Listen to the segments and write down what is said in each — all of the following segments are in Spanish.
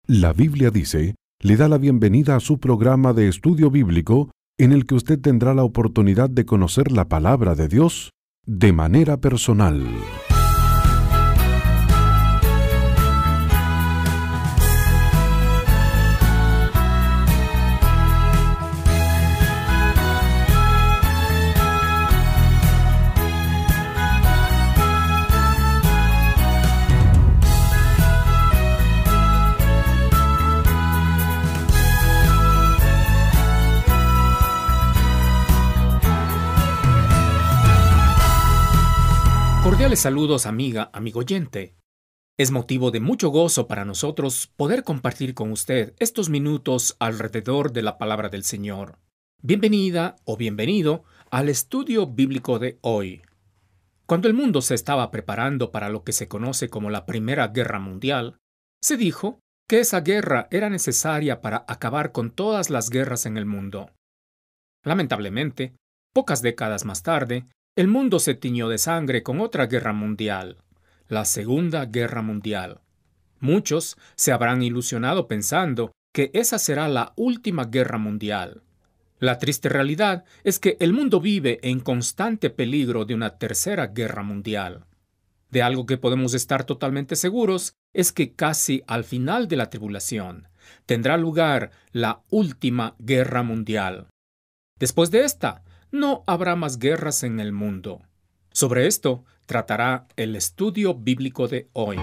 La Biblia dice, le da la bienvenida a su programa de estudio bíblico en el que usted tendrá la oportunidad de conocer la palabra de Dios de manera personal. Cordiales saludos, amigo oyente. Es motivo de mucho gozo para nosotros poder compartir con usted estos minutos alrededor de la palabra del Señor. Bienvenida o bienvenido al estudio bíblico de hoy. Cuando el mundo se estaba preparando para lo que se conoce como la Primera Guerra Mundial, se dijo que esa guerra era necesaria para acabar con todas las guerras en el mundo. Lamentablemente, pocas décadas más tarde, el mundo se tiñó de sangre con otra guerra mundial, la Segunda Guerra Mundial. Muchos se habrán ilusionado pensando que esa será la última guerra mundial. La triste realidad es que el mundo vive en constante peligro de una tercera guerra mundial. De algo que podemos estar totalmente seguros es que casi al final de la tribulación tendrá lugar la última guerra mundial. Después de esta, no habrá más guerras en el mundo. Sobre esto tratará el estudio bíblico de hoy.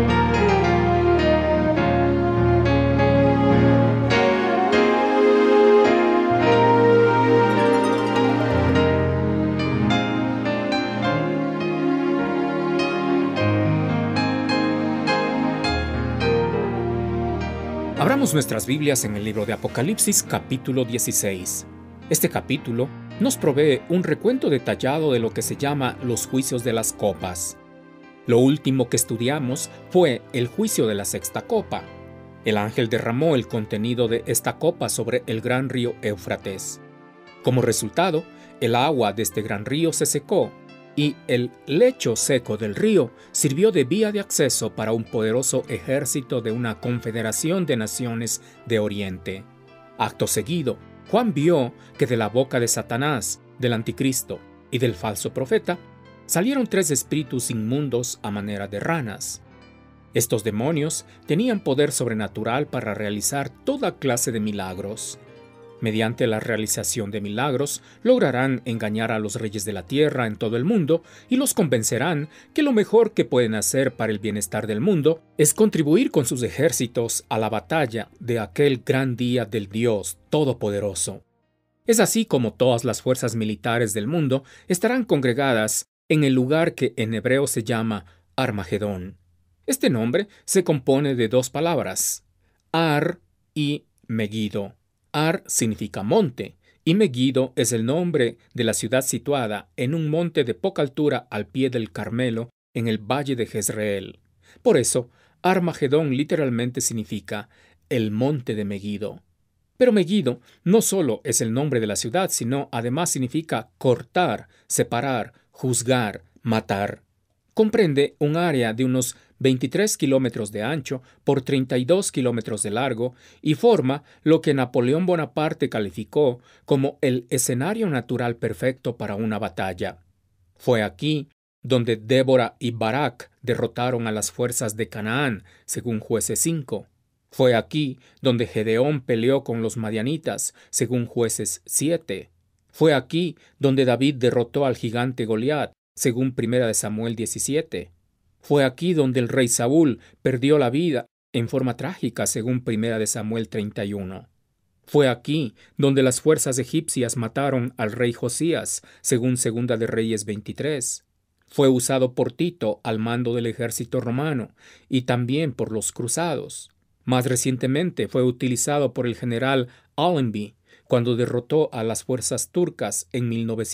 Abramos nuestras Biblias en el libro de Apocalipsis, capítulo 16. Este capítulo nos provee un recuento detallado de lo que se llama los juicios de las copas. Lo último que estudiamos fue el juicio de la sexta copa. El ángel derramó el contenido de esta copa sobre el gran río Éufrates. Como resultado, el agua de este gran río se secó y el lecho seco del río sirvió de vía de acceso para un poderoso ejército de una confederación de naciones de Oriente. Acto seguido, Juan vio que de la boca de Satanás, del anticristo y del falso profeta salieron 3 espíritus inmundos a manera de ranas. Estos demonios tenían poder sobrenatural para realizar toda clase de milagros. Mediante la realización de milagros, lograrán engañar a los reyes de la tierra en todo el mundo y los convencerán que lo mejor que pueden hacer para el bienestar del mundo es contribuir con sus ejércitos a la batalla de aquel gran día del Dios Todopoderoso. Es así como todas las fuerzas militares del mundo estarán congregadas en el lugar que en hebreo se llama Armagedón. Este nombre se compone de 2 palabras, Ar y Megido. Ar significa monte, y Megido es el nombre de la ciudad situada en un monte de poca altura al pie del Carmelo, en el valle de Jezreel. Por eso, Armagedón literalmente significa el monte de Megido. Pero Megido no solo es el nombre de la ciudad, sino además significa cortar, separar, juzgar, matar. Comprende un área de unos 23 kilómetros de ancho por 32 kilómetros de largo y forma lo que Napoleón Bonaparte calificó como el escenario natural perfecto para una batalla. Fue aquí donde Débora y Barak derrotaron a las fuerzas de Canaán, según Jueces 5. Fue aquí donde Gedeón peleó con los madianitas, según Jueces 7. Fue aquí donde David derrotó al gigante Goliat, según 1 Samuel 17. Fue aquí donde el rey Saúl perdió la vida en forma trágica, según 1 Samuel 31. Fue aquí donde las fuerzas egipcias mataron al rey Josías, según 2 de Reyes 23. Fue usado por Tito al mando del ejército romano y también por los cruzados. Más recientemente fue utilizado por el general Allenby cuando derrotó a las fuerzas turcas en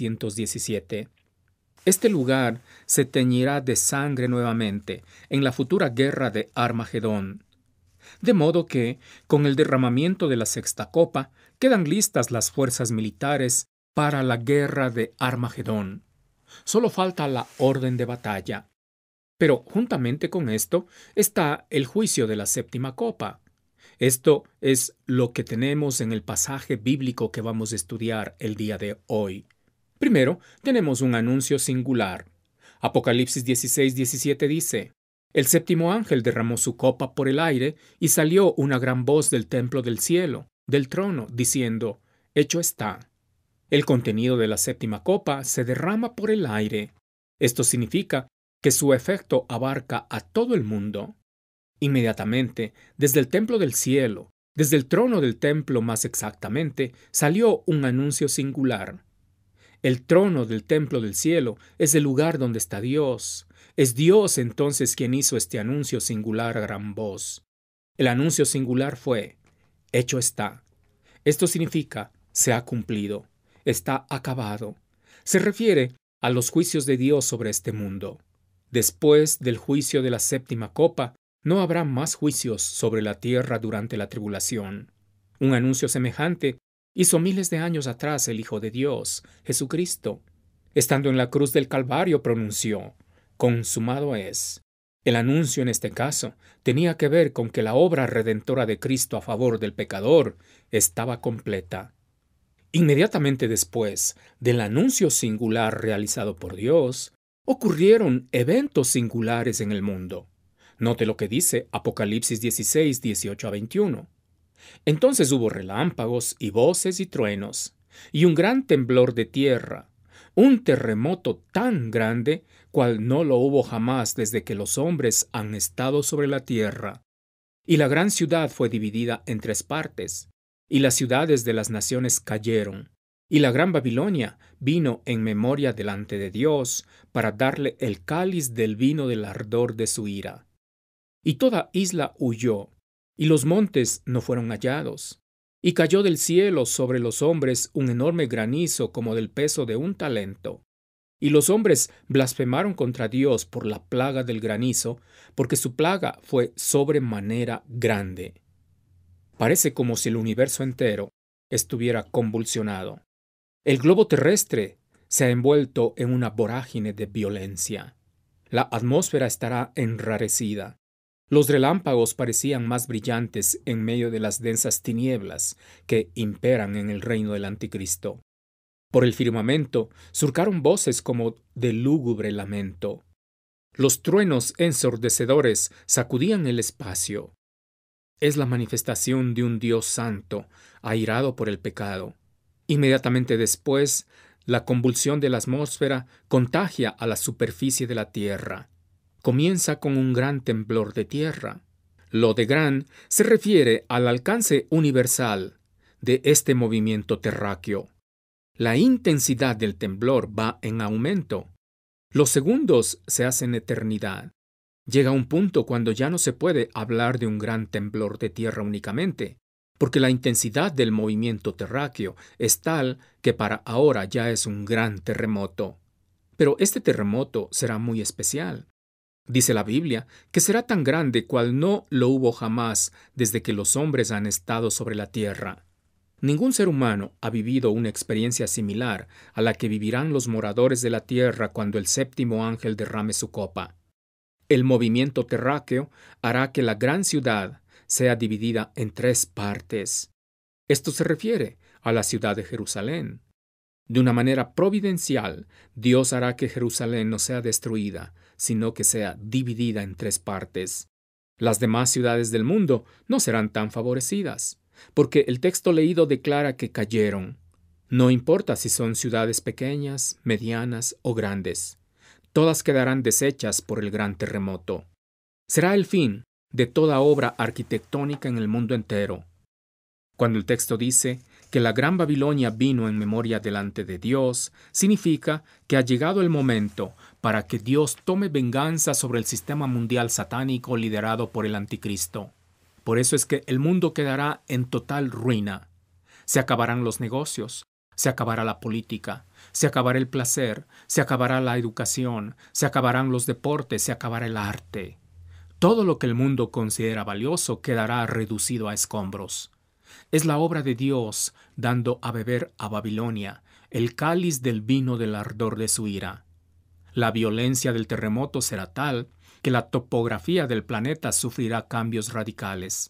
1917. Este lugar se teñirá de sangre nuevamente en la futura guerra de Armagedón. De modo que, con el derramamiento de la sexta copa, quedan listas las fuerzas militares para la guerra de Armagedón. Solo falta la orden de batalla. Pero juntamente con esto está el juicio de la séptima copa. Esto es lo que tenemos en el pasaje bíblico que vamos a estudiar el día de hoy. Primero, tenemos un anuncio singular. Apocalipsis 16:17 dice: El séptimo ángel derramó su copa por el aire y salió una gran voz del templo del cielo, del trono, diciendo: Hecho está. El contenido de la séptima copa se derrama por el aire. Esto significa que su efecto abarca a todo el mundo. Inmediatamente, desde el templo del cielo, desde el trono del templo más exactamente, salió un anuncio singular. El trono del templo del cielo es el lugar donde está Dios. Es Dios entonces quien hizo este anuncio singular a gran voz. El anuncio singular fue: Hecho está. Esto significa: se ha cumplido, está acabado. Se refiere a los juicios de Dios sobre este mundo. Después del juicio de la séptima copa, no habrá más juicios sobre la tierra durante la tribulación. Un anuncio semejante hizo miles de años atrás el Hijo de Dios, Jesucristo. Estando en la cruz del Calvario pronunció: consumado es. El anuncio en este caso tenía que ver con que la obra redentora de Cristo a favor del pecador estaba completa. Inmediatamente después del anuncio singular realizado por Dios, ocurrieron eventos singulares en el mundo. Note lo que dice Apocalipsis 16, 18 a 21. Entonces hubo relámpagos y voces y truenos, y un gran temblor de tierra, un terremoto tan grande cual no lo hubo jamás desde que los hombres han estado sobre la tierra. Y la gran ciudad fue dividida en 3 partes, y las ciudades de las naciones cayeron, y la gran Babilonia vino en memoria delante de Dios para darle el cáliz del vino del ardor de su ira. Y toda isla huyó, y los montes no fueron hallados. Y cayó del cielo sobre los hombres un enorme granizo como del peso de un talento. Y los hombres blasfemaron contra Dios por la plaga del granizo, porque su plaga fue sobremanera grande. Parece como si el universo entero estuviera convulsionado. El globo terrestre se ha envuelto en una vorágine de violencia. La atmósfera estará enrarecida. Los relámpagos parecían más brillantes en medio de las densas tinieblas que imperan en el reino del Anticristo. Por el firmamento surcaron voces como de lúgubre lamento. Los truenos ensordecedores sacudían el espacio. Es la manifestación de un Dios santo, airado por el pecado. Inmediatamente después, la convulsión de la atmósfera contagia a la superficie de la tierra. Comienza con un gran temblor de tierra. Lo de gran se refiere al alcance universal de este movimiento terráqueo. La intensidad del temblor va en aumento. Los segundos se hacen eternidad. Llega un punto cuando ya no se puede hablar de un gran temblor de tierra únicamente, porque la intensidad del movimiento terráqueo es tal que para ahora ya es un gran terremoto. Pero este terremoto será muy especial. Dice la Biblia que será tan grande cual no lo hubo jamás desde que los hombres han estado sobre la tierra. Ningún ser humano ha vivido una experiencia similar a la que vivirán los moradores de la tierra cuando el séptimo ángel derrame su copa. El movimiento terráqueo hará que la gran ciudad sea dividida en 3 partes. Esto se refiere a la ciudad de Jerusalén. De una manera providencial, Dios hará que Jerusalén no sea destruida, sino que sea dividida en 3 partes. Las demás ciudades del mundo no serán tan favorecidas, porque el texto leído declara que cayeron. No importa si son ciudades pequeñas, medianas o grandes. Todas quedarán deshechas por el gran terremoto. Será el fin de toda obra arquitectónica en el mundo entero. Cuando el texto dice que la gran Babilonia vino en memoria delante de Dios, significa que ha llegado el momento para que Dios tome venganza sobre el sistema mundial satánico liderado por el Anticristo. Por eso es que el mundo quedará en total ruina. Se acabarán los negocios, se acabará la política, se acabará el placer, se acabará la educación, se acabarán los deportes, se acabará el arte. Todo lo que el mundo considera valioso quedará reducido a escombros. Es la obra de Dios dando a beber a Babilonia el cáliz del vino del ardor de su ira. La violencia del terremoto será tal que la topografía del planeta sufrirá cambios radicales.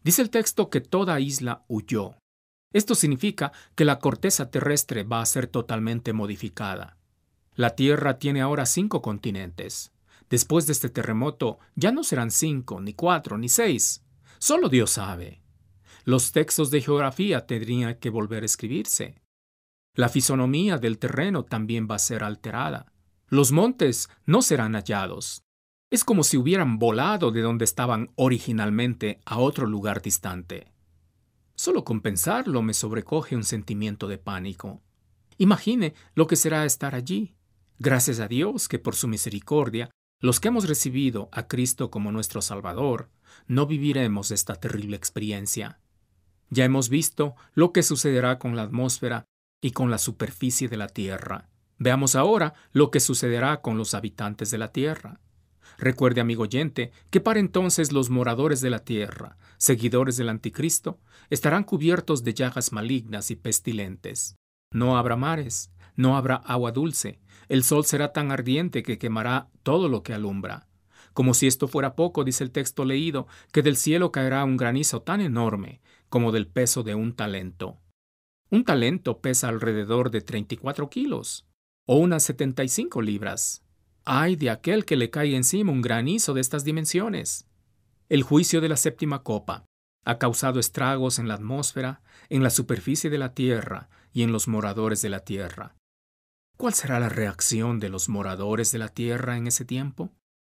Dice el texto que toda isla huyó. Esto significa que la corteza terrestre va a ser totalmente modificada. La Tierra tiene ahora 5 continentes. Después de este terremoto ya no serán 5, ni 4, ni 6. Solo Dios sabe. Los textos de geografía tendrían que volver a escribirse. La fisonomía del terreno también va a ser alterada. Los montes no serán hallados. Es como si hubieran volado de donde estaban originalmente a otro lugar distante. Solo con pensarlo me sobrecoge un sentimiento de pánico. Imagine lo que será estar allí. Gracias a Dios que por su misericordia, los que hemos recibido a Cristo como nuestro Salvador, no viviremos esta terrible experiencia. Ya hemos visto lo que sucederá con la atmósfera y con la superficie de la Tierra. Veamos ahora lo que sucederá con los habitantes de la Tierra. Recuerde, amigo oyente, que para entonces los moradores de la Tierra, seguidores del Anticristo, estarán cubiertos de llagas malignas y pestilentes. No habrá mares, no habrá agua dulce, el sol será tan ardiente que quemará todo lo que alumbra. Como si esto fuera poco, dice el texto leído, que del cielo caerá un granizo tan enorme como del peso de un talento. Un talento pesa alrededor de 34 kilos, o unas 75 libras. ¡Ay de aquel que le caiga encima un granizo de estas dimensiones! El juicio de la séptima copa ha causado estragos en la atmósfera, en la superficie de la tierra y en los moradores de la tierra. ¿Cuál será la reacción de los moradores de la tierra en ese tiempo?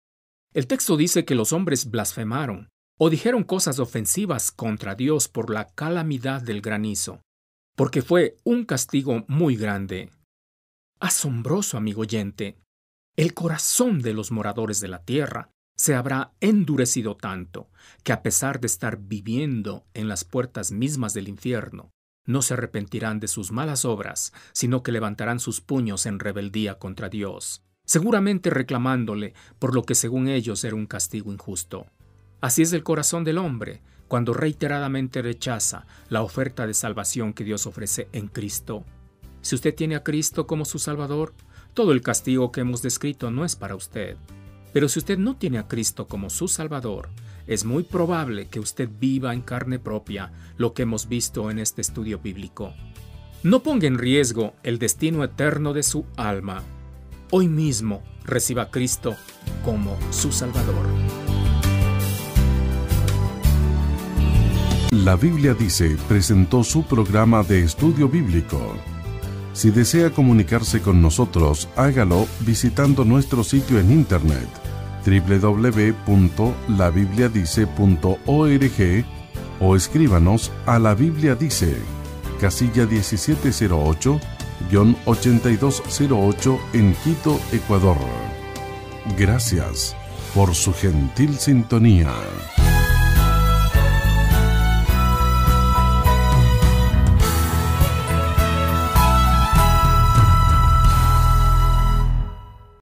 El texto dice que los hombres blasfemaron o dijeron cosas ofensivas contra Dios por la calamidad del granizo, porque fue un castigo muy grande. Asombroso, amigo oyente. El corazón de los moradores de la tierra se habrá endurecido tanto que a pesar de estar viviendo en las puertas mismas del infierno, no se arrepentirán de sus malas obras, sino que levantarán sus puños en rebeldía contra Dios, seguramente reclamándole por lo que según ellos era un castigo injusto. Así es el corazón del hombre cuando reiteradamente rechaza la oferta de salvación que Dios ofrece en Cristo. Si usted tiene a Cristo como su Salvador, todo el castigo que hemos descrito no es para usted. Pero si usted no tiene a Cristo como su Salvador, es muy probable que usted viva en carne propia lo que hemos visto en este estudio bíblico. No ponga en riesgo el destino eterno de su alma. Hoy mismo reciba a Cristo como su Salvador. La Biblia Dice presentó su programa de estudio bíblico. Si desea comunicarse con nosotros, hágalo visitando nuestro sitio en internet www.labibliadice.org o escríbanos a La Biblia Dice, casilla 1708-8208 en Quito, Ecuador. Gracias por su gentil sintonía.